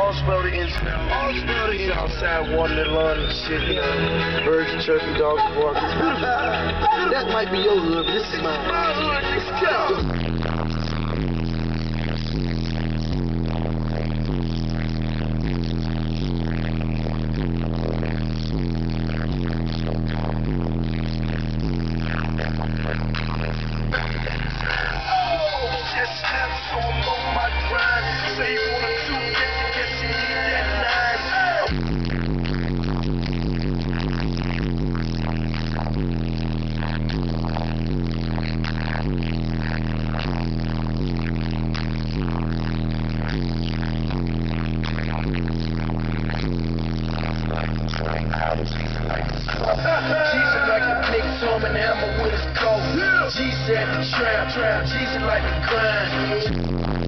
all smell the outside watering the lawn and shit, you know. Birds chirping, dogs barking. It's beautiful. That might be your hood, but this is mine. My hood, let's go. Jeezy like a Nick Tom and hammer with his coat. Jeezy at the trap. Jeezy like the grind.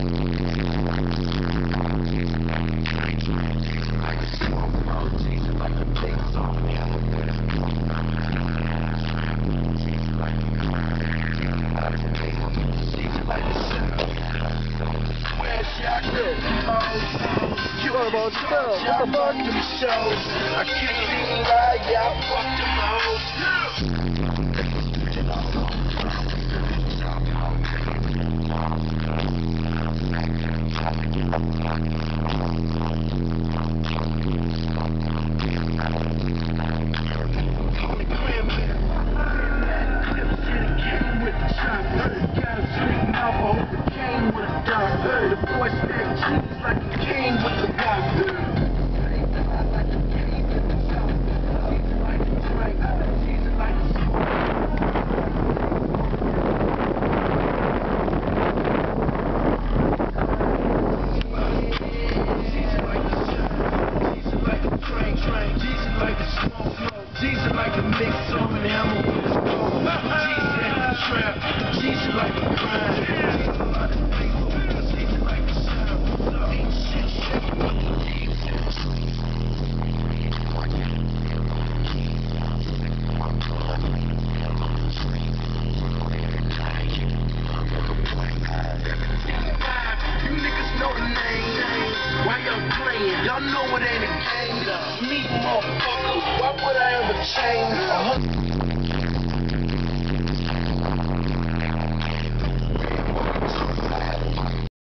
You are about spell. What the fuck? I can't even lie, yeah, I fucked them hoes. The boy said cheese like a king with the gun. Jeezy like a Nick Tom and hammer with his coat. Jeezy at the trap. Jeezy like a grind. Jeezy like the sound. Ain't shit You niggas know the name. Why y'all playing? Y'all know it ain't a game. Me, motherfucker. Why would I ever change?